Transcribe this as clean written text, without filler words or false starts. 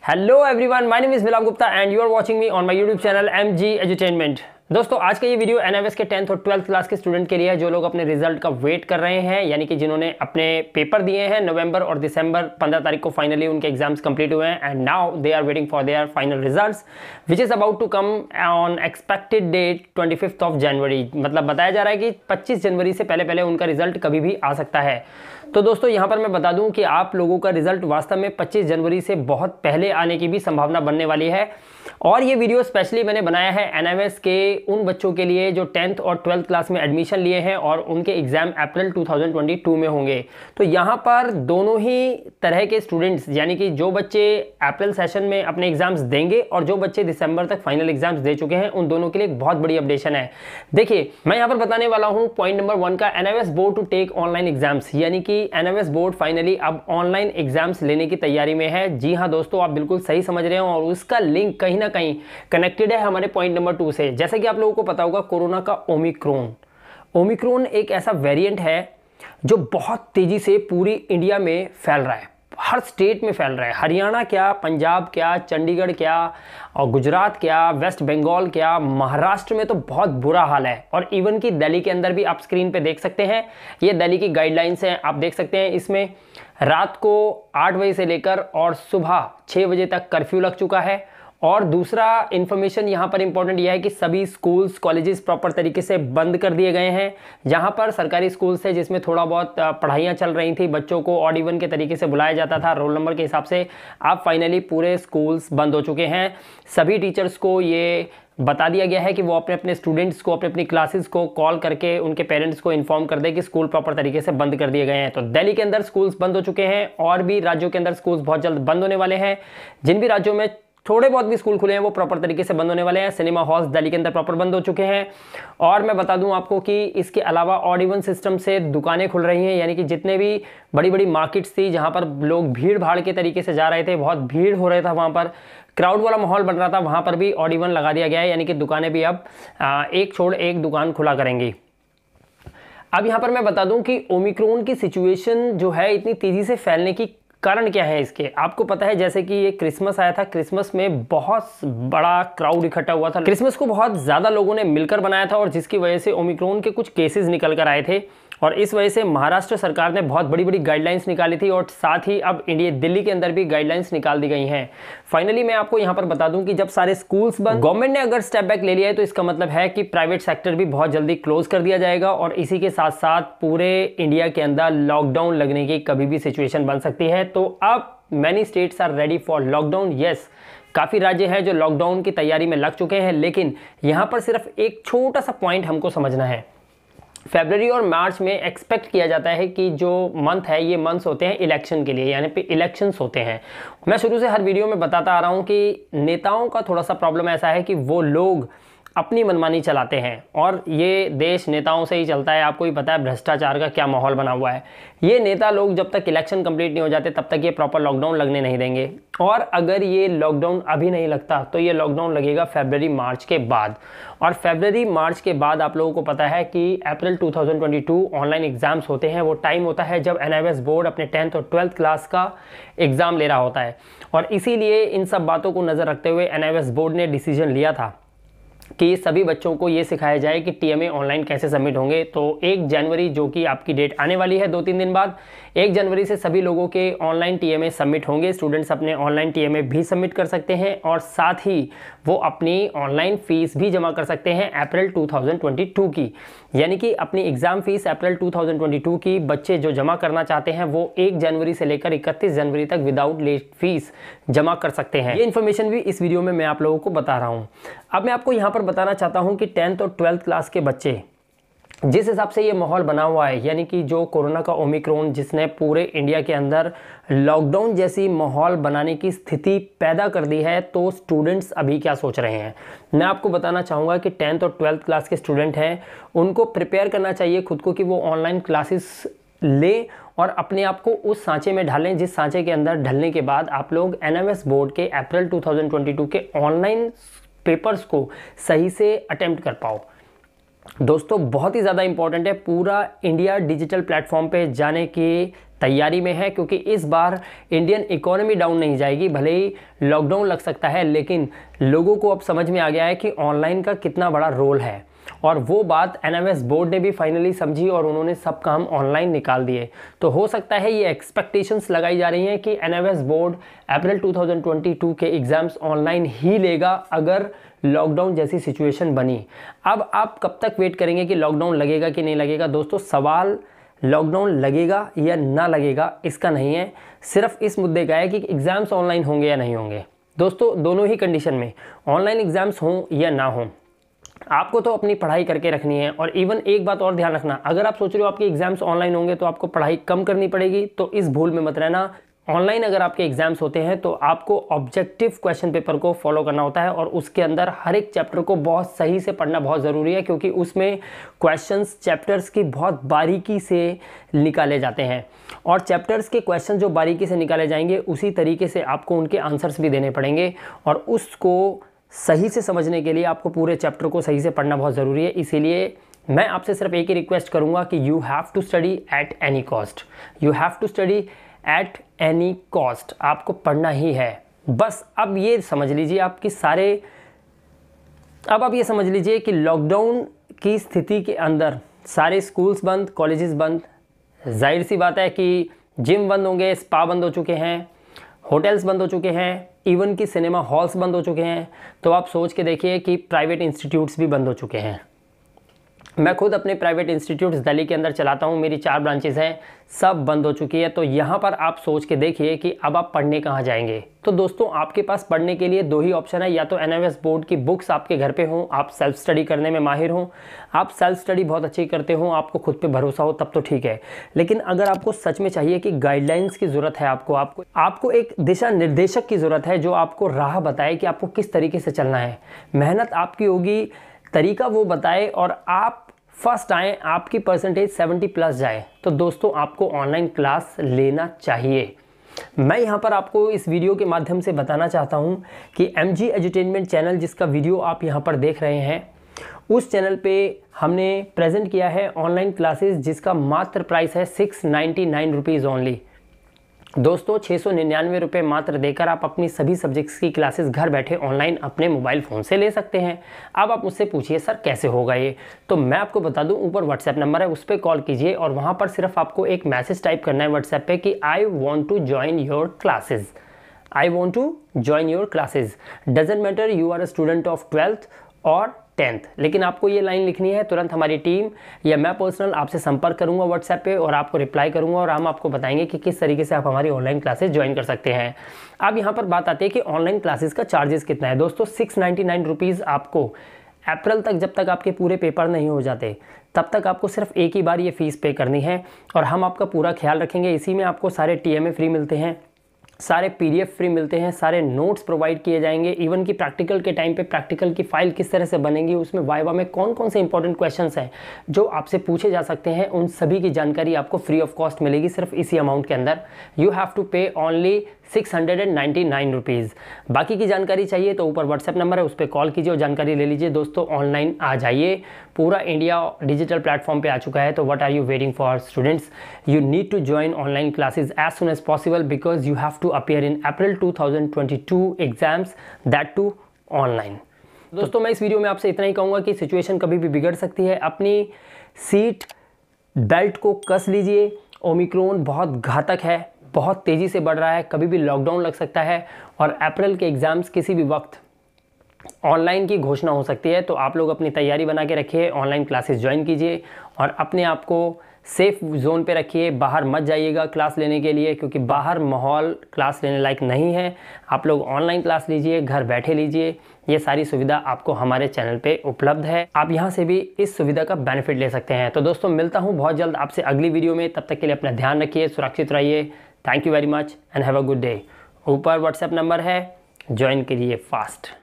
Hello everyone, my name is Milap Gupta and you are watching me on my YouTube channel MG Edutainment. दोस्तों, आज का ये video NIOS के 10th और 12th class के स्टूडेंट के लिए है जो लोग अपने रिजल्ट का वेट कर रहे हैं, यानी कि जिन्होंने अपने पेपर दिए हैं नवंबर और दिसंबर 15 तारीख को फाइनली उनके एग्जाम्स कंप्लीट हुए हैं and now they are waiting for their final results which is about to come on expected date 25th of January. मतलब बताया जा रहा है कि 25 जनवरी से पहले पहले उनका रिजल्ट कभी भी आ सकता है। तो दोस्तों, यहाँ पर मैं बता दूं कि आप लोगों का रिजल्ट वास्तव में 25 जनवरी से बहुत पहले आने की भी संभावना बनने वाली है। और ये वीडियो स्पेशली मैंने बनाया है NIOS के उन बच्चों के लिए जो 10th और 12th क्लास में एडमिशन लिए हैं और उनके एग्जाम अप्रैल 2022 में होंगे। तो यहाँ पर दोनों ही तरह के स्टूडेंट्स, यानी कि जो बच्चे अप्रैल सेशन में अपने एग्जाम्स देंगे और जो बच्चे दिसंबर तक फाइनल एग्जाम्स दे चुके हैं, उन दोनों के लिए एक बहुत बड़ी अपडेशन है। देखिए, मैं यहाँ पर बताने वाला हूँ पॉइंट नंबर 1 का NIOS board to take online exams, यानी कि NIOS बोर्ड फाइनली अब ऑनलाइन एग्जाम्स लेने की तैयारी में है। जी हाँ दोस्तों, आप बिल्कुल सही समझ रहे हो और उसका लिंक कहीं ना कहीं कनेक्टेड है हमारे पॉइंट नंबर 2 से। जैसे कि आप लोगों को पता होगा, कोरोना का ओमिक्रॉन एक ऐसा वेरिएंट है जो बहुत तेजी से पूरी इंडिया में फैल रहा है, हर स्टेट में फैल रहा है। हरियाणा क्या, पंजाब क्या, चंडीगढ़ क्या और गुजरात क्या, वेस्ट बंगाल क्या, महाराष्ट्र में तो बहुत बुरा हाल है। और इवन कि दिल्ली के अंदर भी आप स्क्रीन पे देख सकते हैं, ये दिल्ली की गाइडलाइंस हैं, आप देख सकते हैं। इसमें रात को 8 बजे से लेकर और सुबह 6 बजे तक कर्फ्यू लग चुका है। और दूसरा इन्फॉर्मेशन यहाँ पर इंपॉर्टेंट यह है कि सभी स्कूल्स कॉलेजेस प्रॉपर तरीके से बंद कर दिए गए हैं। जहाँ पर सरकारी स्कूल्स थे जिसमें थोड़ा बहुत पढ़ाइयाँ चल रही थी, बच्चों को ऑड इवन के तरीके से बुलाया जाता था रोल नंबर के हिसाब से, अब फाइनली पूरे स्कूल्स बंद हो चुके हैं। सभी टीचर्स को ये बता दिया गया है कि वो अपने अपने स्टूडेंट्स को, अपने अपनी क्लासेस को कॉल करके उनके पेरेंट्स को इन्फॉर्म कर दे कि स्कूल प्रॉपर तरीके से बंद कर दिए गए हैं। तो दिल्ली के अंदर स्कूल्स बंद हो चुके हैं और भी राज्यों के अंदर स्कूल्स बहुत जल्द बंद होने वाले हैं। जिन भी राज्यों में थोड़े बहुत भी स्कूल खुले हैं वो प्रॉपर तरीके से बंद होने वाले हैं। सिनेमा हॉल्स दिल्ली के अंदर प्रॉपर बंद हो चुके हैं। और मैं बता दूं आपको कि इसके अलावा ऑड इवन सिस्टम से दुकानें खुल रही हैं, यानी कि जितने भी बड़ी बड़ी मार्केट्स थी जहां पर लोग भीड़ भाड़ के तरीके से जा रहे थे, बहुत भीड़ हो रहा था, वहां पर क्राउड वाला माहौल बन रहा था, वहां पर भी ऑड इवन लगा दिया गया है, यानी कि दुकानें भी अब एक छोड़ एक दुकान खुला करेंगी। अब यहाँ पर मैं बता दूं कि ओमिक्रॉन की सिचुएशन जो है इतनी तेजी से फैलने की कारण क्या है इसके, आपको पता है। जैसे कि ये क्रिसमस आया था, क्रिसमस में बहुत बड़ा क्राउड इकट्ठा हुआ था, क्रिसमस को बहुत ज़्यादा लोगों ने मिलकर बनाया था और जिसकी वजह से ओमिक्रॉन के कुछ केसेस निकल कर आए थे। और इस वजह से महाराष्ट्र सरकार ने बहुत बड़ी बड़ी गाइडलाइंस निकाली थी और साथ ही अब दिल्ली के अंदर भी गाइडलाइंस निकाल दी गई हैं। फाइनली मैं आपको यहाँ पर बता दूं कि जब सारे स्कूल्स बंद, गवर्नमेंट ने अगर स्टेप बैक ले लिया है तो इसका मतलब है कि प्राइवेट सेक्टर भी बहुत जल्दी क्लोज कर दिया जाएगा और इसी के साथ साथ पूरे इंडिया के अंदर लॉकडाउन लगने की कभी भी सिचुएशन बन सकती है। तो अब many states are ready for lockdown. Yes, काफ़ी राज्य हैं जो लॉकडाउन की तैयारी में लग चुके हैं, लेकिन यहाँ पर सिर्फ एक छोटा सा पॉइंट हमको समझना है। फरवरी और मार्च में एक्सपेक्ट किया जाता है कि जो मंथ है, ये मंथ्स होते हैं इलेक्शन के लिए, यानी पे इलेक्शंस होते हैं। मैं शुरू से हर वीडियो में बताता आ रहा हूँ कि नेताओं का थोड़ा सा प्रॉब्लम ऐसा है कि वो लोग अपनी मनमानी चलाते हैं और ये देश नेताओं से ही चलता है। आपको ही पता है भ्रष्टाचार का क्या माहौल बना हुआ है। ये नेता लोग जब तक इलेक्शन कंप्लीट नहीं हो जाते तब तक ये प्रॉपर लॉकडाउन लगने नहीं देंगे। और अगर ये लॉकडाउन अभी नहीं लगता तो ये लॉकडाउन लगेगा फरवरी मार्च के बाद। और फरवरी मार्च के बाद आप लोगों को पता है कि अप्रैल 2022 ऑनलाइन एग्जाम्स होते हैं। वो टाइम होता है जब NIOS बोर्ड अपने 10th और 12th क्लास का एग्ज़ाम ले रहा होता है। और इसीलिए इन सब बातों को नज़र रखते हुए NIOS बोर्ड ने डिसीजन लिया था कि सभी बच्चों को ये सिखाया जाए कि TMA ऑनलाइन कैसे सबमिट होंगे। तो 1 जनवरी, जो कि आपकी डेट आने वाली है 2-3 दिन बाद, 1 जनवरी से सभी लोगों के ऑनलाइन TMA सबमिट होंगे। स्टूडेंट्स अपने ऑनलाइन TMA भी सबमिट कर सकते हैं और साथ ही वो अपनी ऑनलाइन फीस भी जमा कर सकते हैं अप्रैल 2022 की, यानी कि अपनी एग्ज़ाम फीस अप्रैल 2022 की बच्चे जो जमा करना चाहते हैं वो 1 जनवरी से लेकर 31 जनवरी तक विदाउट लेट फीस जमा कर सकते हैं। ये इन्फॉर्मेशन भी इस वीडियो में मैं आप लोगों को बता रहा हूँ। अब मैं आपको यहाँ पर बताना चाहता हूँ कि 10th और 12th क्लास के बच्चे जिस हिसाब से ये माहौल बना हुआ है, यानी कि जो कोरोना का ओमिक्रॉन जिसने पूरे इंडिया के अंदर लॉकडाउन जैसी माहौल बनाने की स्थिति पैदा कर दी है, तो स्टूडेंट्स अभी क्या सोच रहे हैं। मैं आपको बताना चाहूँगा कि 10th और 12th क्लास के स्टूडेंट हैं, उनको प्रिपेयर करना चाहिए खुद को कि वो ऑनलाइन क्लासेस ले और अपने आप को उस सांचे में ढालें जिस सांचे के अंदर ढलने के बाद आप लोग NIOS बोर्ड के अप्रैल 2022 के ऑनलाइन पेपर्स को सही से अटेम्प्ट कर पाओ। दोस्तों, बहुत ही ज़्यादा इंपॉर्टेंट है। पूरा इंडिया डिजिटल प्लेटफॉर्म पे जाने की तैयारी में है, क्योंकि इस बार इंडियन इकोनॉमी डाउन नहीं जाएगी। भले ही लॉकडाउन लग सकता है, लेकिन लोगों को अब समझ में आ गया है कि ऑनलाइन का कितना बड़ा रोल है, और वो बात एनएमएस बोर्ड ने भी फाइनली समझी और उन्होंने सब काम ऑनलाइन निकाल दिए। तो हो सकता है ये एक्सपेक्टेशंस लगाई जा रही हैं कि एनएमएस बोर्ड अप्रैल 2022 के एग्ज़ाम्स ऑनलाइन ही लेगा अगर लॉकडाउन जैसी सिचुएशन बनी। अब आप कब तक वेट करेंगे कि लॉकडाउन लगेगा कि नहीं लगेगा? दोस्तों, सवाल लॉकडाउन लगेगा या ना लगेगा इसका नहीं है, सिर्फ इस मुद्दे का है कि एग्ज़ाम्स ऑनलाइन होंगे या नहीं होंगे। दोस्तों, दोनों ही कंडीशन में, ऑनलाइन एग्ज़ाम्स हों या ना हों, आपको तो अपनी पढ़ाई करके रखनी है। और इवन एक बात और ध्यान रखना, अगर आप सोच रहे हो आपके एग्जाम्स ऑनलाइन होंगे तो आपको पढ़ाई कम करनी पड़ेगी, तो इस भूल में मत रहना। ऑनलाइन अगर आपके एग्जाम्स होते हैं तो आपको ऑब्जेक्टिव क्वेश्चन पेपर को फॉलो करना होता है, और उसके अंदर हर एक चैप्टर को बहुत सही से पढ़ना बहुत ज़रूरी है, क्योंकि उसमें क्वेश्चंस चैप्टर्स की बहुत बारीकी से निकाले जाते हैं, और चैप्टर्स के क्वेश्चन जो बारीकी से निकाले जाएंगे उसी तरीके से आपको उनके आंसर्स भी देने पड़ेंगे, और उसको सही से समझने के लिए आपको पूरे चैप्टर को सही से पढ़ना बहुत ज़रूरी है। इसीलिए मैं आपसे सिर्फ एक ही रिक्वेस्ट करूंगा कि you have to study at any cost, you have to study at any cost. आपको पढ़ना ही है बस। अब ये समझ लीजिए आप ये समझ लीजिए कि लॉकडाउन की स्थिति के अंदर सारे स्कूल्स बंद, कॉलेजेस बंद, जाहिर सी बात है कि जिम बंद होंगे, स्पा बंद हो चुके हैं, होटल्स बंद हो चुके हैं, इवन कि सिनेमा हॉल्स बंद हो चुके हैं। तो आप सोच के देखिए कि प्राइवेट इंस्टीट्यूट्स भी बंद हो चुके हैं। मैं खुद अपने प्राइवेट इंस्टीट्यूट्स दिल्ली के अंदर चलाता हूँ, मेरी 4 ब्रांचेस हैं, सब बंद हो चुकी है। तो यहाँ पर आप सोच के देखिए कि अब आप पढ़ने कहाँ जाएंगे। तो दोस्तों, आपके पास पढ़ने के लिए 2 ही ऑप्शन है, या तो एनएमएस बोर्ड की बुक्स आपके घर पे हों, आप सेल्फ स्टडी करने में माहिर हों, आप सेल्फ स्टडी बहुत अच्छी करते हों, आपको खुद पे भरोसा हो, तब तो ठीक है। लेकिन अगर आपको सच में चाहिए कि गाइडलाइंस की ज़रूरत है, आपको एक दिशा निर्देशक की ज़रूरत है जो आपको राह बताए कि आपको किस तरीके से चलना है, मेहनत आपकी होगी, तरीका वो बताए, और आप फर्स्ट आए, आपकी परसेंटेज 70+ जाए, तो दोस्तों आपको ऑनलाइन क्लास लेना चाहिए। मैं यहाँ पर आपको इस वीडियो के माध्यम से बताना चाहता हूँ कि MG एजुटेनमेंट चैनल, जिसका वीडियो आप यहाँ पर देख रहे हैं, उस चैनल पे हमने प्रेजेंट किया है ऑनलाइन क्लासेस, जिसका मात्र प्राइस है 699 रुपीज़ ओनली। दोस्तों, 699 रुपये मात्र देकर आप अपनी सभी सब्जेक्ट्स की क्लासेस घर बैठे ऑनलाइन अपने मोबाइल फ़ोन से ले सकते हैं। अब आप मुझसे पूछिए सर कैसे होगा ये, तो मैं आपको बता दूं, ऊपर व्हाट्सएप नंबर है, उस पर कॉल कीजिए, और वहाँ पर सिर्फ आपको एक मैसेज टाइप करना है व्हाट्सएप पे कि I want to join your classes, I want to join your classes. Doesn't matter you are a student of 12th और 10th, लेकिन आपको ये लाइन लिखनी है। तुरंत हमारी टीम या मैं पर्सनल आपसे संपर्क करूंगा व्हाट्सएप पे, और आपको रिप्लाई करूंगा, और हम आपको बताएंगे कि किस तरीके से आप हमारी ऑनलाइन क्लासेस ज्वाइन कर सकते हैं। अब यहाँ पर बात आती है कि ऑनलाइन क्लासेस का चार्जेस कितना है। दोस्तों, 699 रुपीज़ आपको अप्रैल तक, जब तक आपके पूरे पेपर नहीं हो जाते, तब तक आपको सिर्फ एक ही बार ये फ़ीस पे करनी है, और हम आपका पूरा ख्याल रखेंगे। इसी में आपको सारे TMA फ्री मिलते हैं, सारे PDF फ्री मिलते हैं, सारे नोट्स प्रोवाइड किए जाएंगे, इवन कि प्रैक्टिकल के टाइम पे प्रैक्टिकल की फाइल किस तरह से बनेगी, उसमें वाइवा में कौन कौन से इंपॉर्टेंट क्वेश्चंस हैं जो आपसे पूछे जा सकते हैं, उन सभी की जानकारी आपको फ्री ऑफ कॉस्ट मिलेगी सिर्फ इसी अमाउंट के अंदर। You have to pay only 699 rupees. बाकी की जानकारी चाहिए तो ऊपर व्हाट्सएप नंबर है, उस पर कॉल कीजिए और जानकारी ले लीजिए। दोस्तों, ऑनलाइन आ जाइए, पूरा इंडिया डिजिटल प्लेटफॉर्म पे आ चुका है, तो what are you waiting for students? You need to join online classes as soon as possible, because you have to appear in April 2022 exams, that too online. दोस्तों, मैं इस video में आपसे इतना ही कहूँगा कि सिचुएशन कभी भी बिगड़ सकती है, अपनी सीट बेल्ट को कस लीजिए। ओमिक्रॉन बहुत घातक है, बहुत तेज़ी से बढ़ रहा है, कभी भी लॉकडाउन लग सकता है, और अप्रैल के एग्ज़ाम्स किसी भी वक्त ऑनलाइन की घोषणा हो सकती है। तो आप लोग अपनी तैयारी बना के रखिए, ऑनलाइन क्लासेस ज्वाइन कीजिए, और अपने आप को सेफ जोन पे रखिए। बाहर मत जाइएगा क्लास लेने के लिए, क्योंकि बाहर माहौल क्लास लेने लायक नहीं है। आप लोग ऑनलाइन क्लास लीजिए, घर बैठे लीजिए। ये सारी सुविधा आपको हमारे चैनल पे उपलब्ध है, आप यहाँ से भी इस सुविधा का बेनिफिट ले सकते हैं। तो दोस्तों, मिलता हूँ बहुत जल्द आपसे अगली वीडियो में, तब तक के लिए अपना ध्यान रखिए, सुरक्षित रहिए। Thank you very much and have a good day. ऊपर व्हाट्सएप नंबर है, ज्वाइन कीजिए फास्ट।